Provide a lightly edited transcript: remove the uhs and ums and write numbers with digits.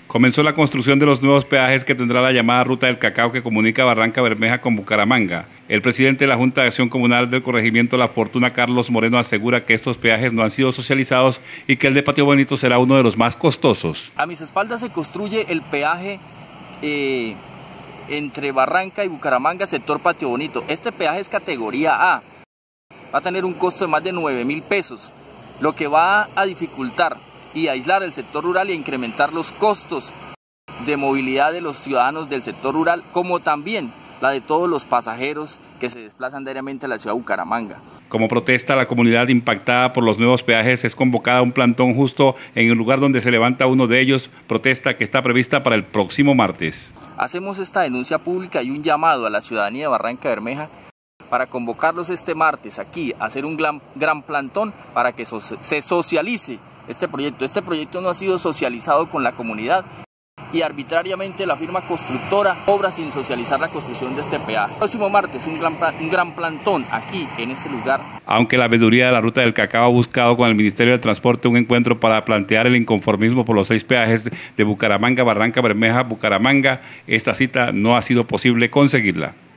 Comenzó la construcción de los nuevos peajes que tendrá la llamada Ruta del Cacao que comunica Barranca Bermeja con Bucaramanga. El presidente de la Junta de Acción Comunal del Corregimiento La Fortuna, Carlos Moreno, asegura que estos peajes no han sido socializados y que el de Patio Bonito será uno de los más costosos. A mis espaldas se construye el peaje entre Barranca y Bucaramanga, sector Patio Bonito. Este peaje es categoría A. Va a tener un costo de más de 9.000 pesos, lo que va a dificultar y aislar el sector rural y a incrementar los costos de movilidad de los ciudadanos del sector rural, como también la de todos los pasajeros que se desplazan diariamente a la ciudad de Bucaramanga. Como protesta, la comunidad impactada por los nuevos peajes es convocada a un plantón justo en el lugar donde se levanta uno de ellos, protesta que está prevista para el próximo martes. Hacemos esta denuncia pública y un llamado a la ciudadanía de Barranca Bermeja para convocarlos este martes aquí a hacer un gran plantón para que se socialice este proyecto. Este proyecto no ha sido socializado con la comunidad y arbitrariamente la firma constructora obra sin socializar la construcción de este peaje. El próximo martes un gran plantón aquí en este lugar. Aunque la veeduría de la Ruta del Cacao ha buscado con el Ministerio de Transporte un encuentro para plantear el inconformismo por los 6 peajes de Bucaramanga, Barranca Bermeja, Bucaramanga, esta cita no ha sido posible conseguirla.